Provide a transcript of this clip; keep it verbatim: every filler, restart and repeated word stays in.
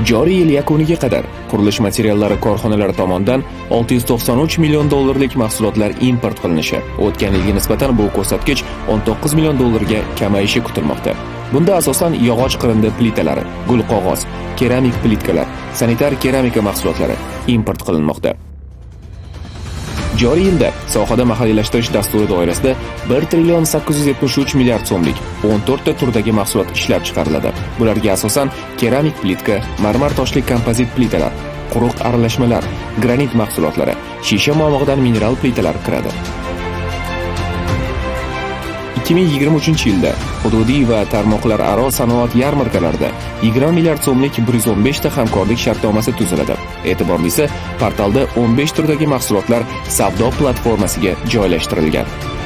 Joriy yil yakuniga qadar qurilish materiallari korxonalari tomonidan olti yuz to'qson uch million dollarlik mahsulotlar import qilinishi, o'tgan yilga nisbatan bu ko'rsatkich o'n to'qqiz million dollarga kamayishi kutilmoqda. Bunda asosan yog'och qirindi plitalari, gul qog'oz, keramik plitkalar, sanitar keramika mahsulotlari import qilinmoqda. Joriy yilda sohada mahalliylashtirish dasturi doirasida bir trillion sakkiz yuz yetmish uch milliard so'mlik o'n to'rt ta turdagi mahsulot ishlab chiqariladi. Bularga asosan keramik plitka, marmar toshli kompozit plitalar, quruq aralashmalar, granit mahsulotlari, shisha momig'idan mineral plitalar kiradi. ikki ming yigirma uchinchi yilda hududiy va tarmoqlararo sanoat yarmarkalarida yigirma milliard so'mlik bir yuz o'n besh ta hamkorlik shartnomasi tuziladi. E'tiborlisi, portalda o'n besh turdagi mahsulotlar savdo platformasiga joylashtirilgan.